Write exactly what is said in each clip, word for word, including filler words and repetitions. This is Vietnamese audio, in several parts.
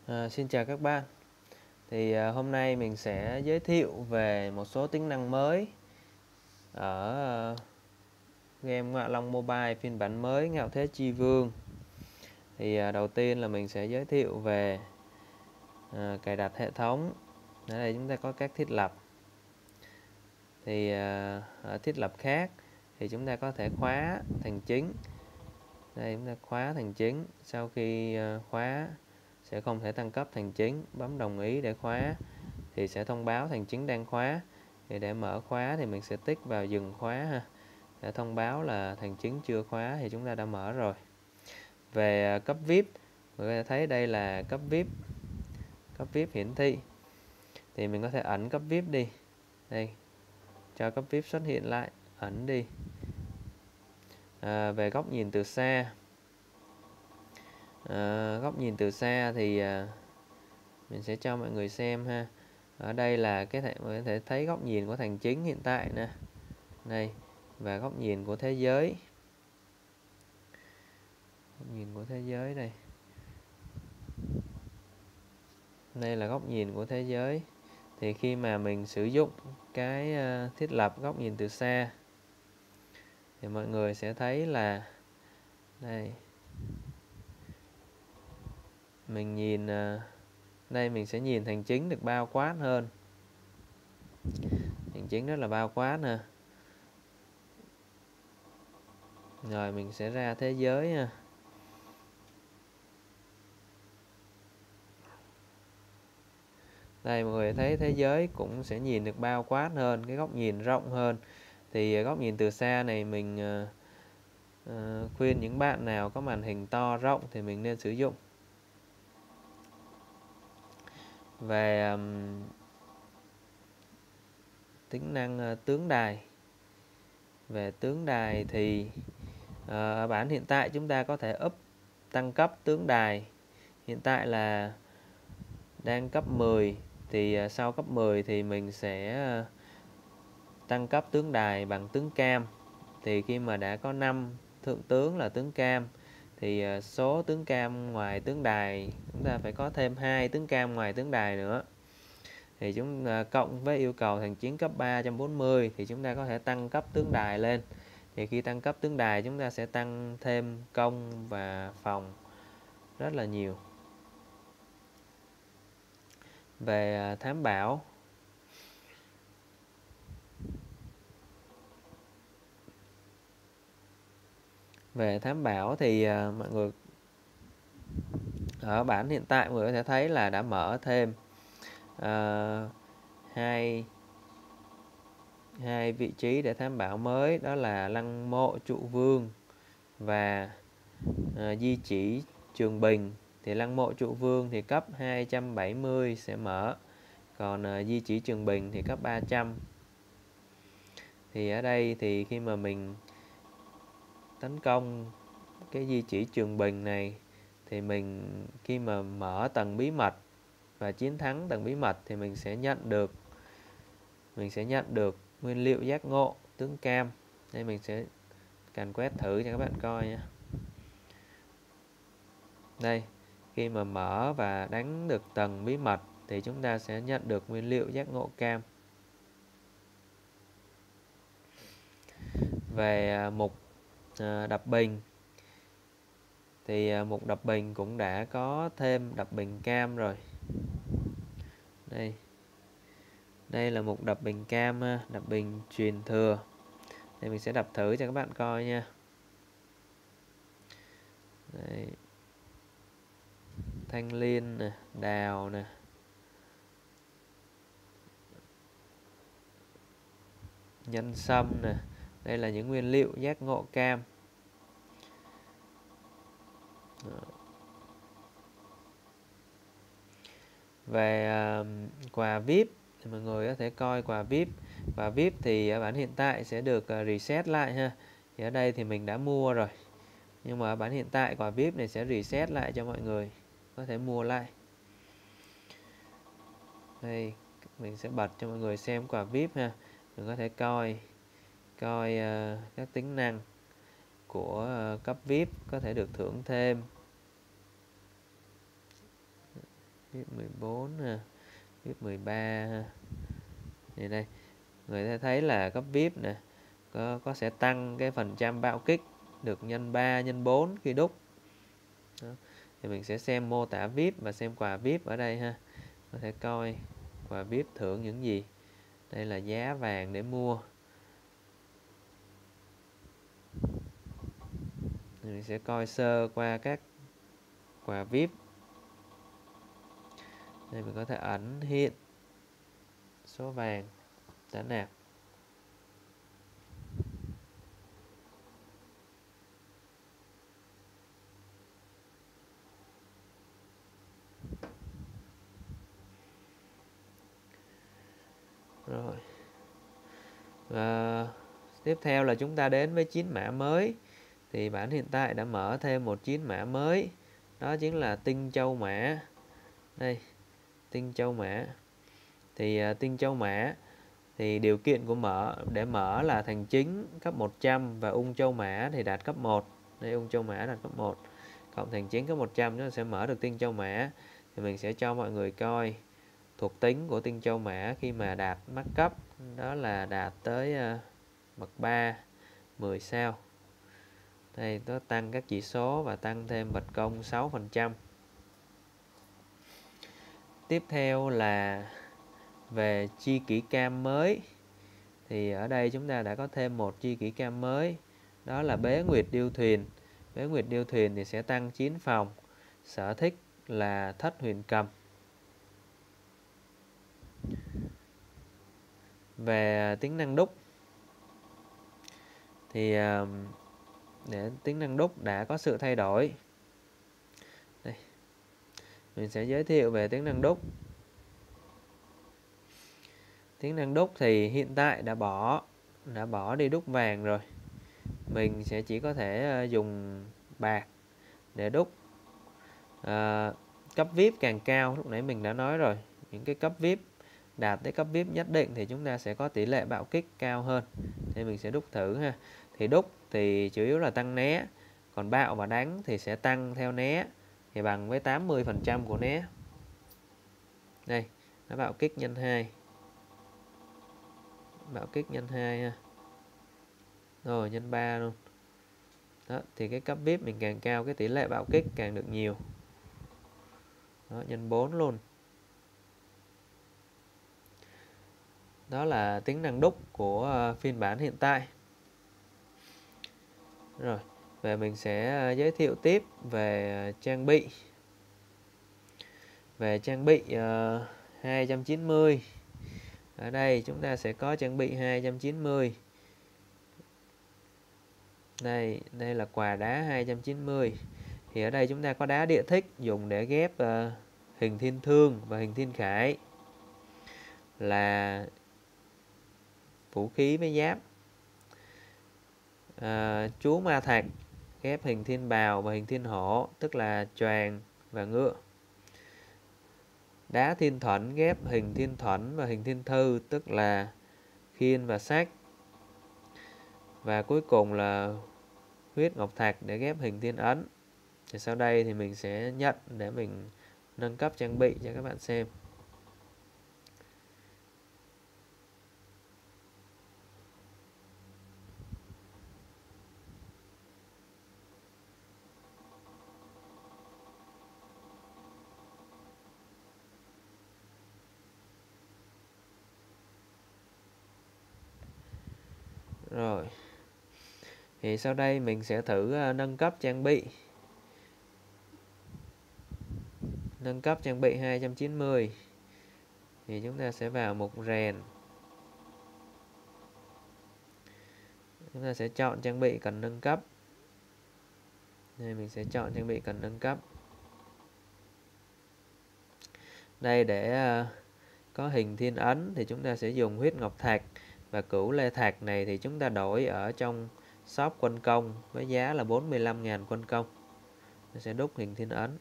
À, xin chào các bạn. Thì à, hôm nay mình sẽ giới thiệu về một số tính năng mới ở à, game Ngọa Long Mobile phiên bản mới Ngạo Thế Chi Vương. Thì à, đầu tiên là mình sẽ giới thiệu về à, cài đặt hệ thống. Ở đây chúng ta có các thiết lập. Thì à, ở thiết lập khác thì chúng ta có thể khóa thành chính. Đây chúng ta khóa thành chính. Sau khi à, khóa sẽ không thể tăng cấp thành chính, bấm đồng ý để khóa thì sẽ thông báo thành chính đang khóa. Thì để mở khóa thì mình sẽ tích vào dừng khóa ha, để thông báo là thành chính chưa khóa thì chúng ta đã mở rồi. Về cấp vê i pê, mọi người thấy đây là cấp vê i pê, cấp vê i pê hiển thị. Thì mình có thể ẩn cấp vê i pê đi, đây cho cấp vê i pê xuất hiện lại, ẩn đi. À, về góc nhìn từ xa, à, góc nhìn từ xa thì à, mình sẽ cho mọi người xem ha. Ở đây là cái thể mọi người có thể thấy góc nhìn của thành chính hiện tại nè, đây, và góc nhìn của thế giới, góc nhìn của thế giới đây, đây là góc nhìn của thế giới. Thì khi mà mình sử dụng cái uh, thiết lập góc nhìn từ xa thì mọi người sẽ thấy là đây, mình nhìn uh, đây mình sẽ nhìn thành chính được bao quát hơn, thành chính rất là bao quát nè. Rồi mình sẽ ra thế giới ha. Đây mọi người thấy thế giới cũng sẽ nhìn được bao quát hơn, cái góc nhìn rộng hơn. Thì góc nhìn từ xa này mình uh, uh, khuyên những bạn nào có màn hình to rộng thì mình nên sử dụng. Về um, tính năng uh, tướng đài, về tướng đài thì uh, ở bản hiện tại chúng ta có thể up tăng cấp tướng đài. Hiện tại là đang cấp mười, thì uh, sau cấp mười thì mình sẽ uh, tăng cấp tướng đài bằng tướng cam. Thì khi mà đã có năm thượng tướng là tướng cam thì uh, số tướng cam ngoài tướng đài chúng ta phải có thêm hai tướng cam ngoài tướng đài nữa. Thì chúng uh, cộng với yêu cầu thành chiến cấp ba trăm bốn mươi thì chúng ta có thể tăng cấp tướng đài lên. Thì khi tăng cấp tướng đài chúng ta sẽ tăng thêm công và phòng rất là nhiều. Về uh, thám bảo, về thám bảo thì uh, mọi người ở bản hiện tại mọi người có thể thấy là đã mở thêm uh, hai hai vị trí để thám bảo mới, đó là lăng mộ trụ vương và uh, di chỉ Trường Bình. Thì lăng mộ trụ vương thì cấp hai trăm bảy mươi sẽ mở, còn uh, di chỉ Trường Bình thì cấp ba trăm. Thì ở đây thì khi mà mình tấn công cái di chỉ Trường Bình này thì mình khi mà mở tầng bí mật và chiến thắng tầng bí mật thì mình sẽ nhận được mình sẽ nhận được nguyên liệu giác ngộ tướng cam. Đây mình sẽ càn quét thử cho các bạn coi nha. Đây, khi mà mở và đánh được tầng bí mật thì chúng ta sẽ nhận được nguyên liệu giác ngộ cam. Về mục đập bình thì mục đập bình cũng đã có thêm đập bình cam rồi. Đây, đây là mục đập bình cam, đập bình truyền thừa. Thì mình sẽ đập thử cho các bạn coi nha. Đây, thanh liên nè, đào nè, nhân sâm nè, đây là những nguyên liệu giác ngộ cam. Về uh, quà vê i pê thì mọi người có thể coi quà vê i pê. Quà vê i pê thì ở bản hiện tại sẽ được uh, reset lại ha. Thì ở đây thì mình đã mua rồi, nhưng mà ở bản hiện tại quà vê i pê này sẽ reset lại cho mọi người có thể mua lại. Đây mình sẽ bật cho mọi người xem quà vê i pê ha. Mình có thể coi coi uh, các tính năng của uh, cấp vê i pê có thể được thưởng thêm. vip mười bốn ha, vip mười ba ha. Thì đây người ta thấy là cấp vip nè có, có sẽ tăng cái phần trăm bạo kích được nhân ba nhân bốn khi đúc. Đó. Thì mình sẽ xem mô tả vip và xem quà vip ở đây ha. Có thể coi quà vip thưởng những gì. Đây là giá vàng để mua. Thì mình sẽ coi sơ qua các quà vip. Đây mình có thể ẩn hiện số vàng đã nạp. Rồi. Và tiếp theo là chúng ta đến với chín mã mới. Thì bản hiện tại đã mở thêm một chín mã mới. Đó chính là tinh châu mã. Đây, tinh châu mã. Thì uh, tinh châu mã thì điều kiện của mở để mở là thành chính cấp một trăm và ung châu mã thì đạt cấp một. Đây, ung châu mã đạt cấp một. Cộng thành chính cấp một trăm chúng ta sẽ mở được tinh châu mã. Thì mình sẽ cho mọi người coi thuộc tính của tinh châu mã khi mà đạt max cấp. Đó là đạt tới uh, bậc ba, mười sao. Đây, nó tăng các chỉ số và tăng thêm vật công sáu phần trăm. Tiếp theo là về chi kỷ cam mới. Thì ở đây chúng ta đã có thêm một chi kỷ cam mới. Đó là Bế Nguyệt Điêu Thuyền. Bế Nguyệt Điêu Thuyền thì sẽ tăng chín phòng. Sở thích là Thất Huyền Cầm. Về tính năng đúc thì để tính năng đúc đã có sự thay đổi. Đây. Mình sẽ giới thiệu về tính năng đúc. Tính năng đúc thì hiện tại đã bỏ đã bỏ đi đúc vàng rồi. Mình sẽ chỉ có thể dùng bạc để đúc. À, cấp vip càng cao, lúc nãy mình đã nói rồi, những cái cấp vip đạt tới cấp vip nhất định thì chúng ta sẽ có tỷ lệ bạo kích cao hơn. Thì mình sẽ đúc thử ha. Thì đúc thì chủ yếu là tăng né, còn bạo và đánh thì sẽ tăng theo né, thì bằng với tám mươi phần trăm của né. Đây, nó bạo kích nhân hai. Bạo kích nhân hai ha. Rồi nhân ba luôn. Đó, thì cái cấp vip mình càng cao, cái tỷ lệ bạo kích càng được nhiều. Đó, nhân bốn luôn. Đó là tính năng đúc của uh, phiên bản hiện tại. Rồi, về mình sẽ uh, giới thiệu tiếp về uh, trang bị. Về trang bị uh, hai trăm chín mươi. Ở đây chúng ta sẽ có trang bị hai trăm chín mươi. Đây, đây là quà đá hai trăm chín mươi. Thì ở đây chúng ta có đá địa thích dùng để ghép uh, hình thiên thương và hình thiên khải. Là vũ khí với giáp. À, chú ma thạch ghép hình thiên bào và hình thiên hổ, tức là choàng và ngựa. Đá thiên thuẫn ghép hình thiên thuẫn và hình thiên thư, tức là khiên và sách. Và cuối cùng là huyết ngọc thạch để ghép hình thiên ấn. Thì sau đây thì mình sẽ nhận để mình nâng cấp trang bị cho các bạn xem. Rồi. Thì sau đây mình sẽ thử uh, nâng cấp trang bị. Nâng cấp trang bị hai trăm chín mươi. Thì chúng ta sẽ vào mục rèn. Chúng ta sẽ chọn trang bị cần nâng cấp. Đây mình sẽ chọn trang bị cần nâng cấp. Đây để uh, có hình thiên ấn thì chúng ta sẽ dùng huyết ngọc thạch. Và cửu lê thạch này thì chúng ta đổi ở trong shop quân công với giá là bốn mươi lăm nghìn quân công. Mình sẽ đúc hình thiên ấn.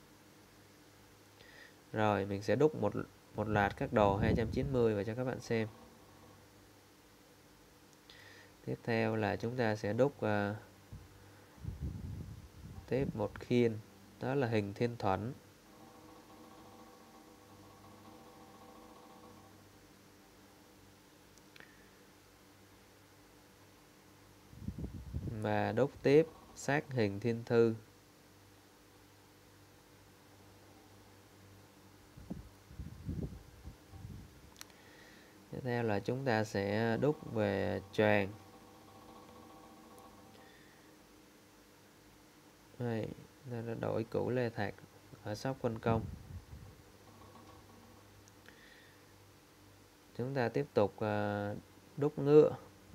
Rồi mình sẽ đúc một, một loạt các đồ hai trăm chín mươi vào cho các bạn xem. Tiếp theo là chúng ta sẽ đúc uh, tiếp một khiên. Đó là hình thiên thuẫn. và đúc tiếp xác hình thiên thư. Tiếp theo là chúng ta sẽ đúc về choàng. Đây, ta đã đổi củ lê thạc ở Sóc Quân Công. Chúng ta tiếp tục uh, đúc ngựa.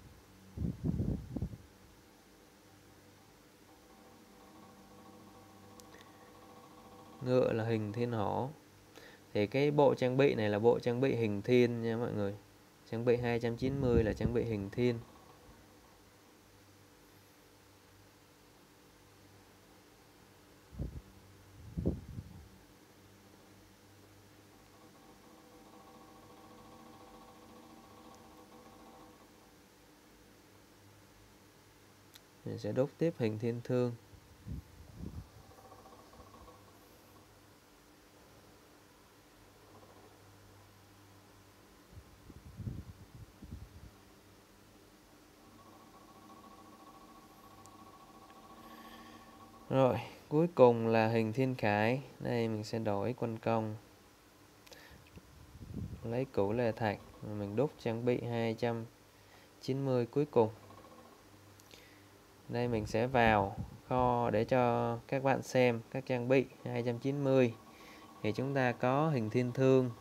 Ngựa là hình thiên hổ. Thì cái bộ trang bị này là bộ trang bị hình thiên nha mọi người. Trang bị hai trăm chín mươi là trang bị hình thiên. Mình sẽ đúc tiếp hình thiên thương. Rồi, cuối cùng là hình thiên khải. Đây mình sẽ đổi quân công. Lấy củ lê thạch, mình đúc trang bị hai trăm chín mươi cuối cùng. Đây mình sẽ vào kho để cho các bạn xem các trang bị hai trăm chín mươi. Thì chúng ta có hình thiên thương,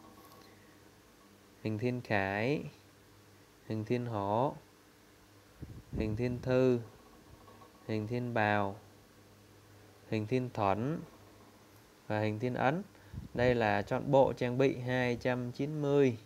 hình thiên khải, hình thiên hổ, hình thiên thư, hình thiên bào, hình thiên thuẫn và hình thiên ấn. Đây là chọn bộ trang bị hai trăm chín mươi.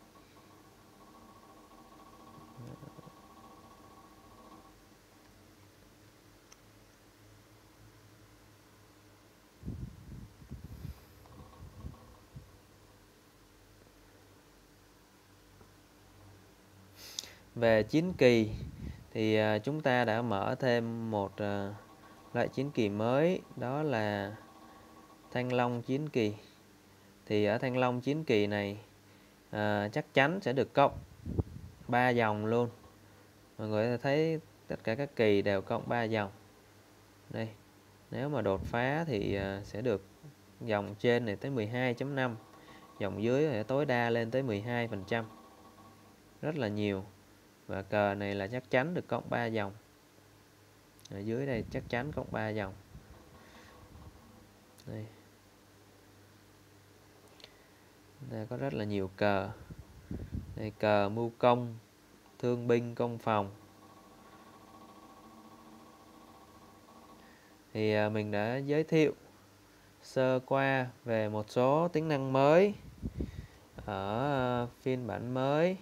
Về chiến kỳ thì chúng ta đã mở thêm một loại chiến kỳ mới, đó là Thanh Long chiến kỳ. Thì ở Thanh Long chiến kỳ này à, chắc chắn sẽ được cộng ba dòng luôn. Mọi người thấy tất cả các kỳ đều cộng ba dòng. Đây, nếu mà đột phá thì sẽ được dòng trên này tới mười hai chấm năm, dòng dưới sẽ tối đa lên tới mười hai phần trăm. Rất là nhiều. Và cờ này là chắc chắn được cộng ba dòng. Ở dưới đây chắc chắn cộng ba dòng. Đây. Đây có rất là nhiều cờ. Đây cờ mưu công, thương binh công phòng. Thì mình đã giới thiệu sơ qua về một số tính năng mới ở phiên bản mới.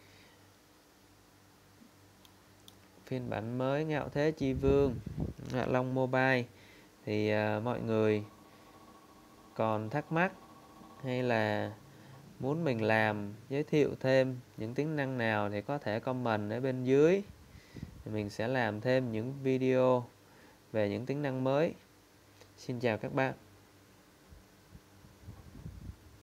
Phiên bản mới Ngạo Thế Chi Vương Ngạo Long Mobile. Thì mọi người còn thắc mắc hay là muốn mình làm giới thiệu thêm những tính năng nào thì có thể comment ở bên dưới. Thì mình sẽ làm thêm những video về những tính năng mới. Xin chào các bạn.